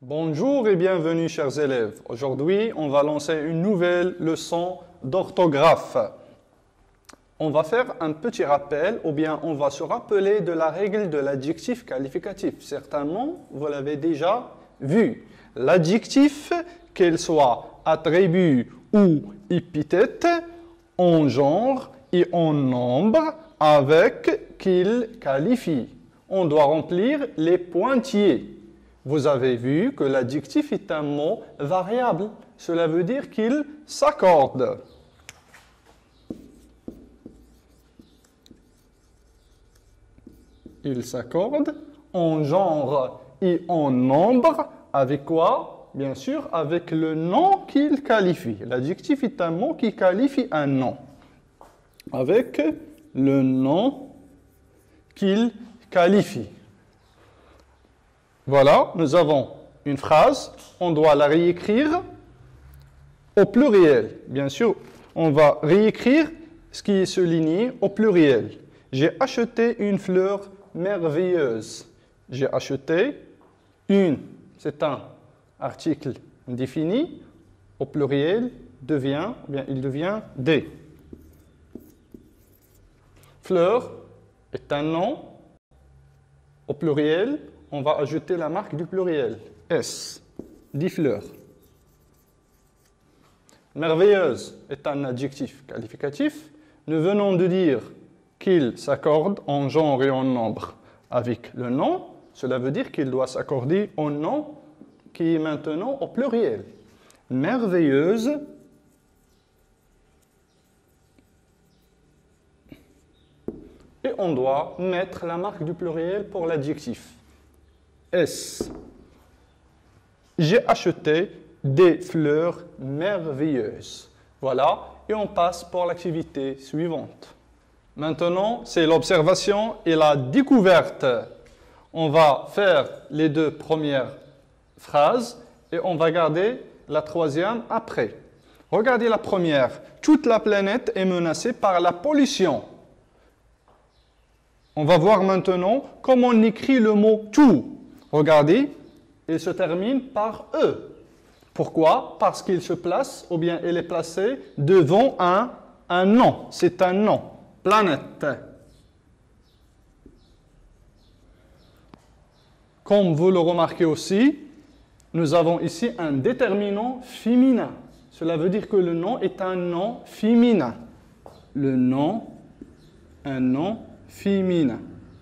Bonjour et bienvenue chers élèves. Aujourd'hui, on va lancer une nouvelle leçon d'orthographe. On va faire un petit rappel ou bien on va se rappeler de la règle de l'adjectif qualificatif. Certainement, vous l'avez déjà vu. L'adjectif, qu'il soit attribut ou épithète, en genre et en nombre avec qu'il qualifie. On doit remplir les pointillés. Vous avez vu que l'adjectif est un mot variable. Cela veut dire qu'il s'accorde. Il s'accorde en genre et en nombre. Avec quoi? Bien sûr, avec le nom qu'il qualifie. L'adjectif est un mot qui qualifie un nom. Avec le nom qu'il qualifie. Voilà, nous avons une phrase, on doit la réécrire au pluriel. Bien sûr, on va réécrire ce qui est souligné au pluriel. J'ai acheté une fleur merveilleuse. J'ai acheté une, c'est un article indéfini, au pluriel devient, bien, il devient des. Fleur est un nom, au pluriel, on va ajouter la marque du pluriel. S, 10 fleurs. Merveilleuse est un adjectif qualificatif. Nous venons de dire qu'il s'accorde en genre et en nombre avec le nom. Cela veut dire qu'il doit s'accorder au nom qui est maintenant au pluriel. Merveilleuse et on doit mettre la marque du pluriel pour l'adjectif. S. J'ai acheté des fleurs merveilleuses. Voilà, et on passe pour l'activité suivante. Maintenant, c'est l'observation et la découverte. On va faire les deux premières phrases et on va garder la troisième après. Regardez la première. Toute la planète est menacée par la pollution. On va voir maintenant comment on écrit le mot « tout ». Regardez, il se termine par « e ». Pourquoi? Parce qu'il se place, ou bien il est placé devant un nom. C'est un nom. Planète. Comme vous le remarquez aussi, nous avons ici un déterminant féminin. Cela veut dire que le nom est un nom féminin. Le nom, un nom féminin.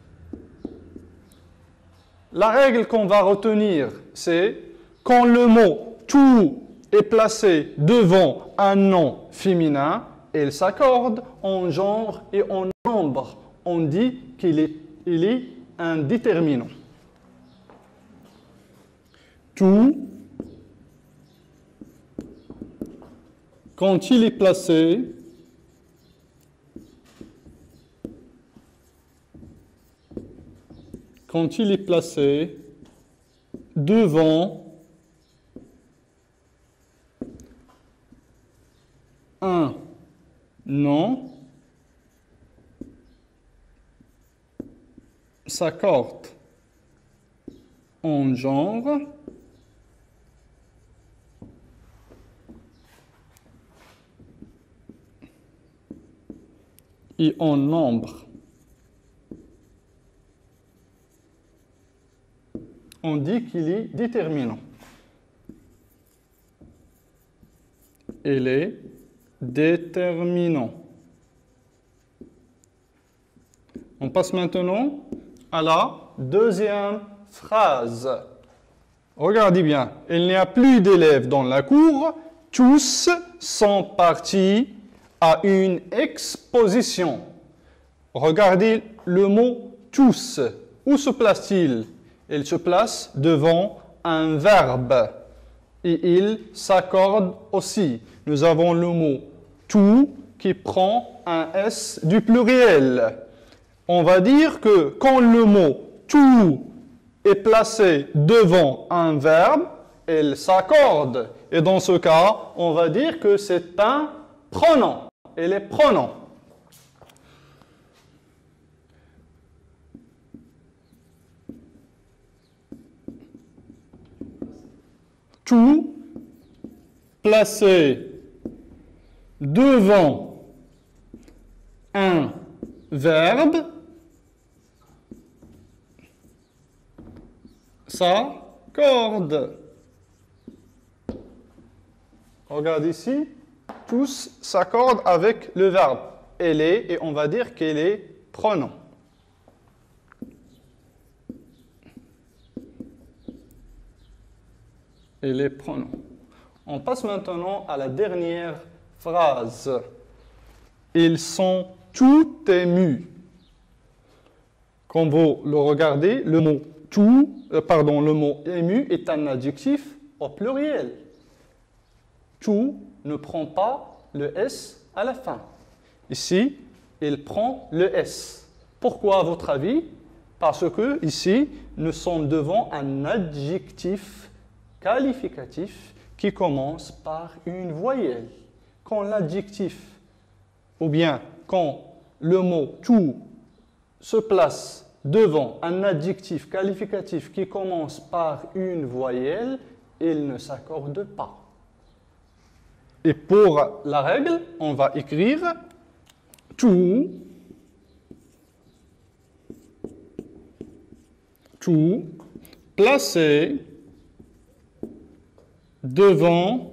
La règle qu'on va retenir, c'est quand le mot « tout » est placé devant un nom féminin, il s'accorde en genre et en nombre. On dit qu'il est un déterminant. Tout, quand il est placé devant un nom, s'accorde en genre et en nombre. On dit qu'il est déterminant. Il est déterminant. On passe maintenant à la deuxième phrase. Regardez bien, il n'y a plus d'élèves dans la cour, tous sont partis à une exposition. Regardez le mot « tous ». Où se place-t-il? Il se place devant un verbe et il s'accorde aussi. Nous avons le mot « tout » qui prend un S du pluriel. On va dire que quand le mot « tout » est placé devant un verbe, il s'accorde. Et dans ce cas, on va dire que c'est un pronom. Il est pronom. tout placé devant un verbe s'accorde. Regarde ici, tous s'accordent avec le verbe. Elle est, et on va dire qu'elle est pronom. Elle est pronom. On passe maintenant à la dernière phrase. Ils sont tout émus. Quand vous le regardez, le mot le mot ému est un adjectif au pluriel. Tout ne prend pas le S à la fin. Ici, il prend le S. Pourquoi, à votre avis? Parce que ici, nous sommes devant un adjectif qualificatif qui commence par une voyelle. Quand l'adjectif, ou bien quand le mot tout se place devant un adjectif qualificatif qui commence par une voyelle, il ne s'accorde pas. Et pour la règle, on va écrire tout placé devant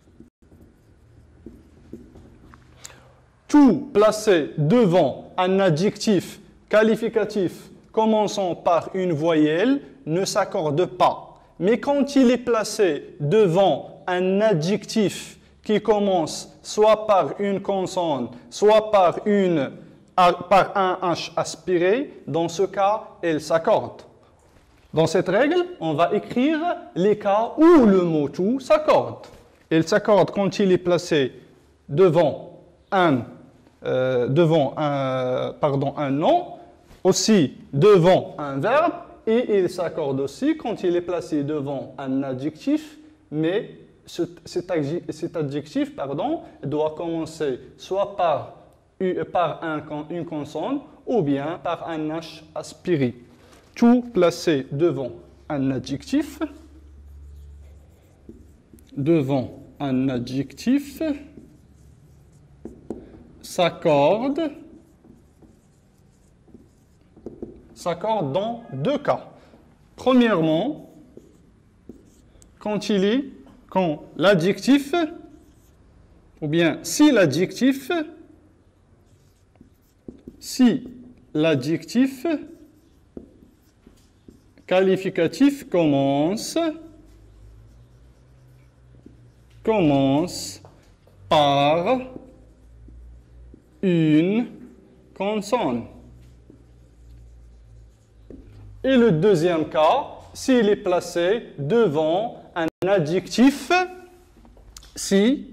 un adjectif qualificatif commençant par une voyelle ne s'accorde pas. Mais quand il est placé devant un adjectif qui commence soit par une consonne, soit par un H aspiré, dans ce cas, elle s'accorde. Dans cette règle, on va écrire les cas où le mot tout s'accorde. Il s'accorde quand il est placé devant un nom, aussi devant un verbe, et il s'accorde aussi quand il est placé devant un adjectif, mais cet adjectif doit commencer soit par une consonne ou bien par un H aspiré. Tout placé devant un adjectif s'accorde dans deux cas. Premièrement, quand l'adjectif, ou bien si l'adjectif qualificatif commence par une consonne. Et le deuxième cas, s'il est placé devant un adjectif, si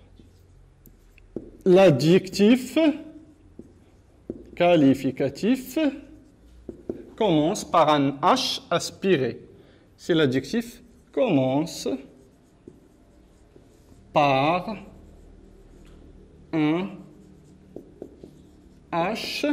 l'adjectif qualificatif commence par un H aspiré. Si l'adjectif commence par un H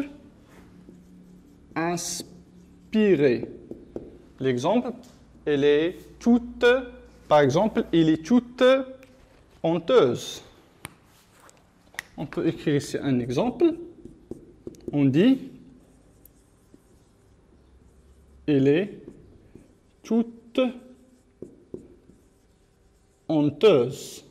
aspiré. L'exemple, elle est toute, par exemple, elle est toute honteuse. On peut écrire ici un exemple. On dit, elle est toute honteuse.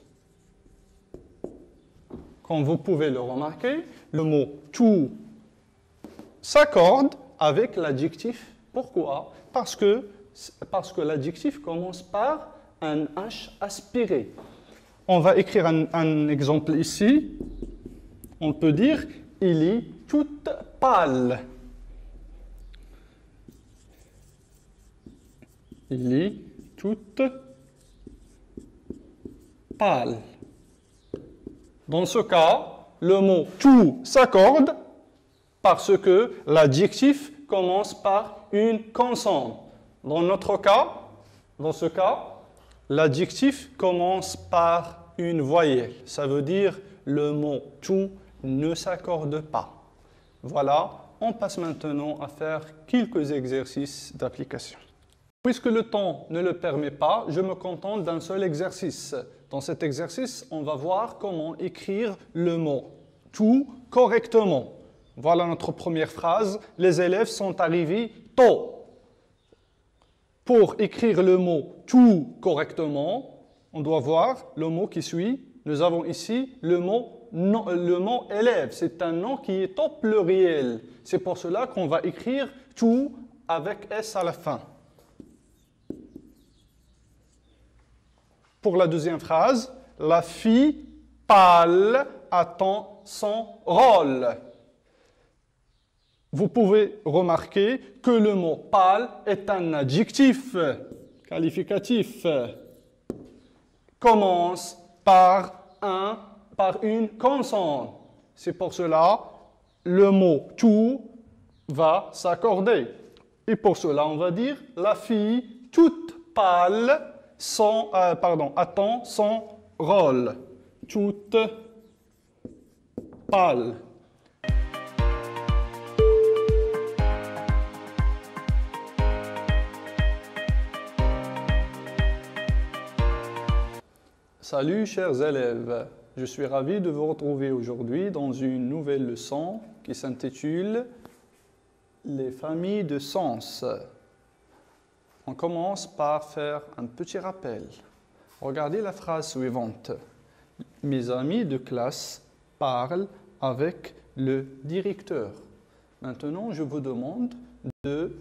Comme vous pouvez le remarquer, le mot tout s'accorde avec l'adjectif. Pourquoi? Parce que l'adjectif commence par un H aspiré. On va écrire un exemple ici. On peut dire, il est toute pâle. Il est toute pâle. Dans ce cas, le mot tout s'accorde parce que l'adjectif commence par une consonne. Dans ce cas, l'adjectif commence par une voyelle. Ça veut dire le mot tout ne s'accorde pas. Voilà, on passe maintenant à faire quelques exercices d'application. Puisque le temps ne le permet pas, je me contente d'un seul exercice. Dans cet exercice, on va voir comment écrire le mot « tout » correctement. Voilà notre première phrase. Les élèves sont arrivés tôt. Pour écrire le mot « tout » correctement, on doit voir le mot qui suit. Nous avons ici le mot « élève ». C'est un nom qui est au pluriel. C'est pour cela qu'on va écrire « tout » avec « s » à la fin. Pour la deuxième phrase, la fille pâle attend son rôle. Vous pouvez remarquer que le mot pâle est un adjectif qualificatif. Commence par une consonne. C'est pour cela le mot tout va s'accorder. Et pour cela, on va dire la fille toute pâle attend son rôle. Toute pâle. Salut chers élèves, je suis ravi de vous retrouver aujourd'hui dans une nouvelle leçon qui s'intitule « Les familles de sens ». On commence par faire un petit rappel. Regardez la phrase suivante. Mes amis de classe parlent avec le directeur. Maintenant, je vous demande de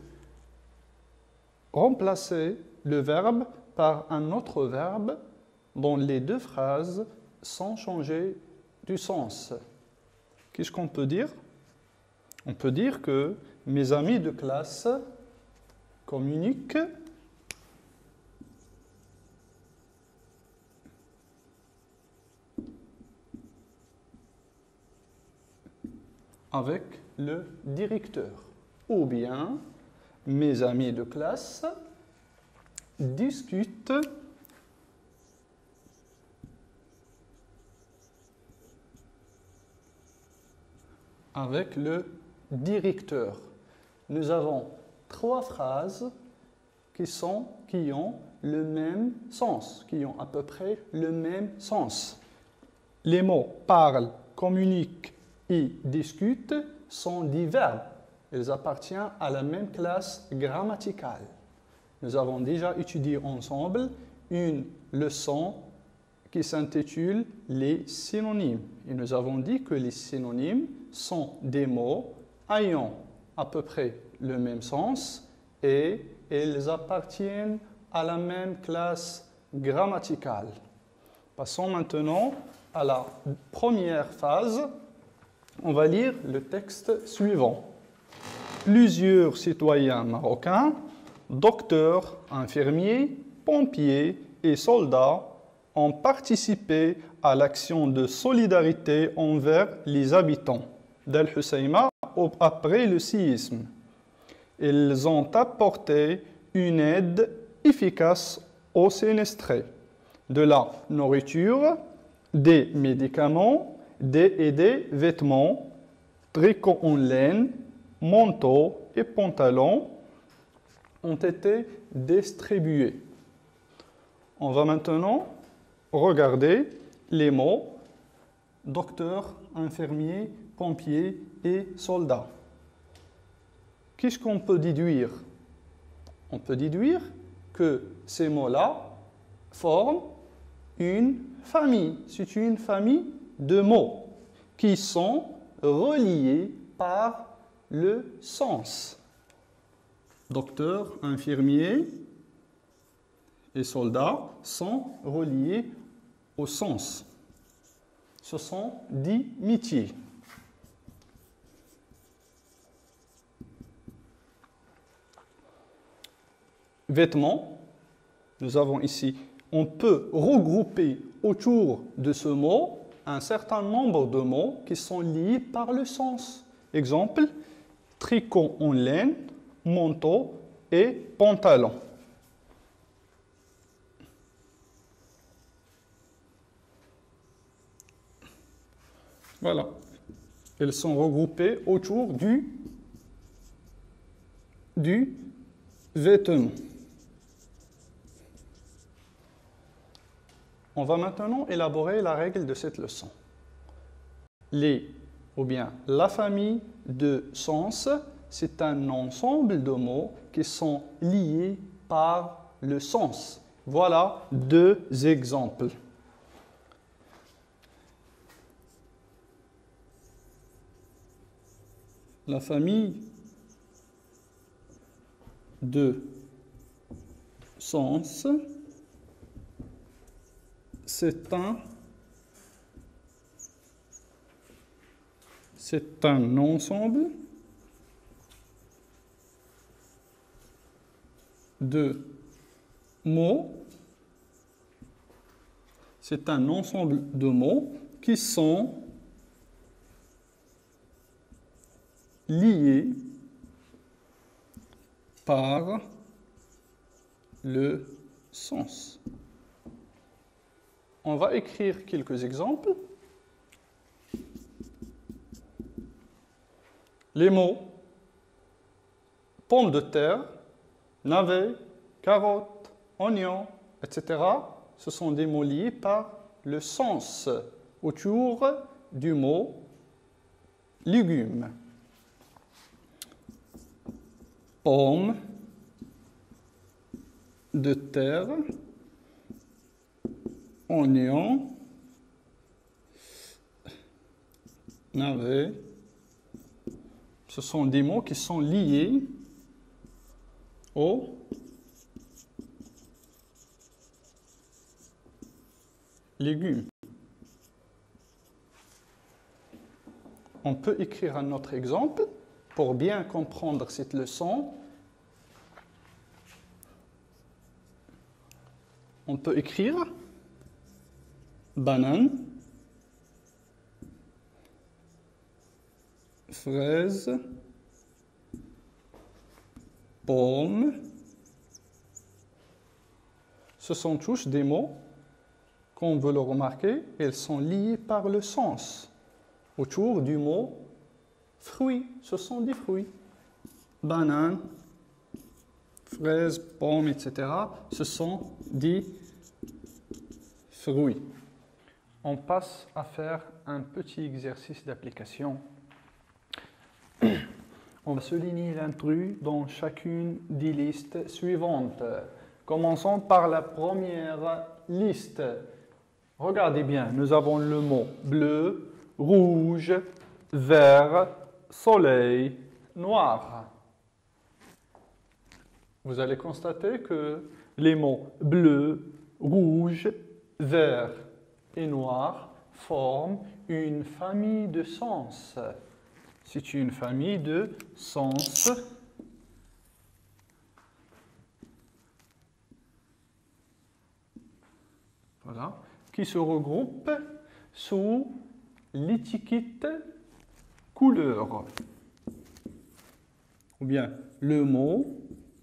remplacer le verbe par un autre verbe dont les deux phrases sans changer du sens. Qu'est-ce qu'on peut dire? On peut dire que mes amis de classe communiquent avec le directeur. Ou bien, mes amis de classe discutent avec le directeur. Nous avons trois phrases qui ont le même sens, qui ont à peu près le même sens. Les mots parlent, communiquent et discutent sont des verbes. Ils appartiennent à la même classe grammaticale. Nous avons déjà étudié ensemble une leçon qui s'intitule « Les synonymes ». Et nous avons dit que les synonymes sont des mots ayant à peu près le même sens et ils appartiennent à la même classe grammaticale. Passons maintenant à la première phase. On va lire le texte suivant. Plusieurs citoyens marocains, docteurs, infirmiers, pompiers et soldats ont participé à l'action de solidarité envers les habitants d'Al Hoceima après le séisme. Ils ont apporté une aide efficace aux sinistrés, de la nourriture, des médicaments et des vêtements, tricots en laine, manteaux et pantalons ont été distribués. On va maintenant regarder les mots docteur, infirmier, pompier et soldat. Qu'est-ce qu'on peut déduire? On peut déduire que ces mots-là forment une famille. C'est une famille de mots qui sont reliés par le sens. Docteur, infirmier et soldat sont reliés au sens. Ce sont 10 métiers. Vêtements, nous avons ici, on peut regrouper autour de ce mot un certain nombre de mots qui sont liés par le sens. Exemple, tricot en laine, manteau et pantalon. Voilà. Ils sont regroupés autour du vêtement. On va maintenant élaborer la règle de cette leçon. Les, ou bien la famille de sens, c'est un ensemble de mots qui sont liés par le sens. Voilà deux exemples. La famille de sens, c'est un ensemble de mots. C'est un ensemble de mots qui sont liés par le sens. On va écrire quelques exemples. Les mots pomme de terre, navet, carotte, oignon, etc. Ce sont des mots liés par le sens autour du mot légumes. Pomme de terre, oignon, navet. Ce sont des mots qui sont liés aux légumes. On peut écrire un autre exemple pour bien comprendre cette leçon. On peut écrire banane, fraise, pomme. Ce sont tous des mots, comme vous le remarquez, ils sont liés par le sens autour du mot fruit. Ce sont des fruits. Banane, fraise, pomme, etc. Ce sont des fruits. On passe à faire un petit exercice d'application. On va souligner l'intrus dans chacune des listes suivantes. Commençons par la première liste. Regardez bien, nous avons le mot bleu, rouge, vert, soleil, noir. Vous allez constater que les mots bleu, rouge, vert et noir forment une famille de sens. C'est une famille de sens. Voilà, qui se regroupe sous l'étiquette couleur. Ou bien le mot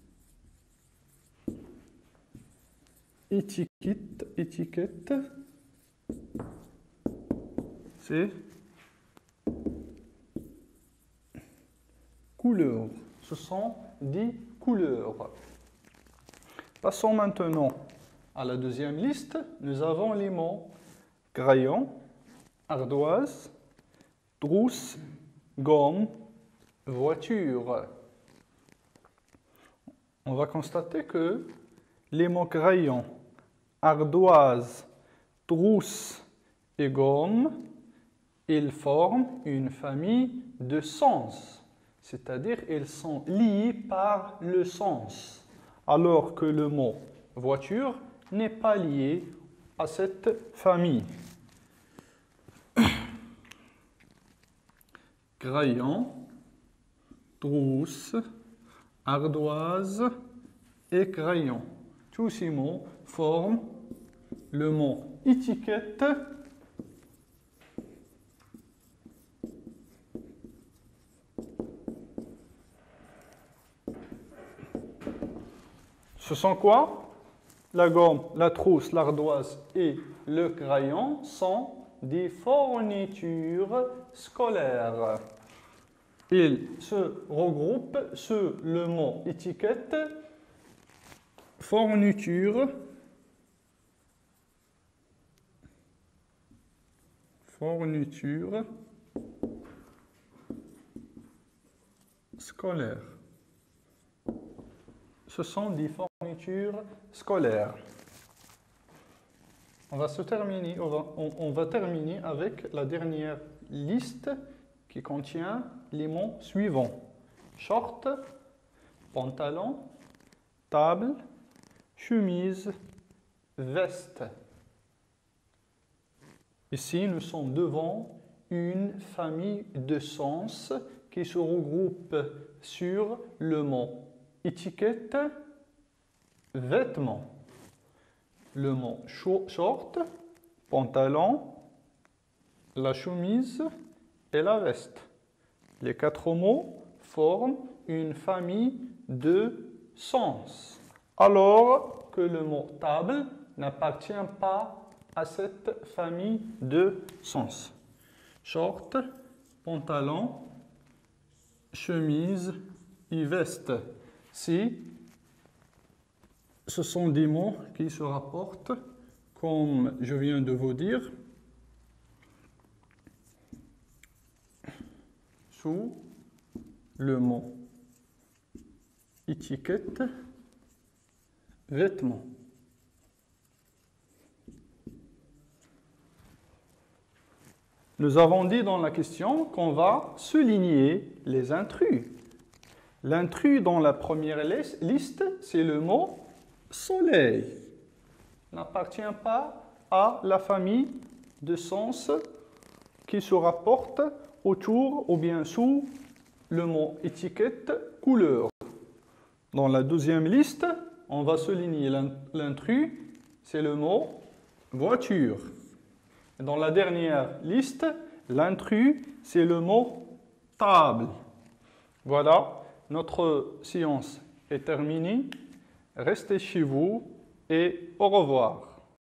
étiquette, c'est couleur. Ce sont des couleurs. Passons maintenant à la deuxième liste. Nous avons les mots crayon, ardoise, trousse, gomme, voiture. On va constater que les mots crayon, ardoise, trousse et gomme, ils forment une famille de sens. C'est-à-dire ils sont liés par le sens. Alors que le mot voiture n'est pas lié à cette famille. Crayon, trousse, ardoise et crayon. Tous ces mots forment le mot étiquette. Ce sont quoi? La gomme, la trousse, l'ardoise et le crayon sont des fournitures scolaires. Ils se regroupent sous le mot étiquette, fourniture Fourniture scolaire. Ce sont des fournitures scolaires. On va terminer avec la dernière liste qui contient les mots suivants. Short, pantalon, table, chemise, veste. Ici, nous sommes devant une famille de sens qui se regroupe sur le mot étiquette, vêtements. Le mot short, pantalon, la chemise et la veste. Les 4 mots forment une famille de sens. Alors que le mot table n'appartient pas à cette famille de sens. Short, pantalon, chemise et veste. Si ce sont des mots qui se rapportent, comme je viens de vous dire, sous le mot étiquette, vêtements. Nous avons dit dans la question qu'on va souligner les intrus. L'intrus dans la première liste, c'est le mot soleil. N'appartient pas à la famille de sens qui se rapporte autour ou bien sous le mot étiquette, couleur. Dans la deuxième liste, on va souligner l'intrus, c'est le mot voiture. Dans la dernière liste, l'intrus, c'est le mot table. Voilà, notre séance est terminée. Restez chez vous et au revoir.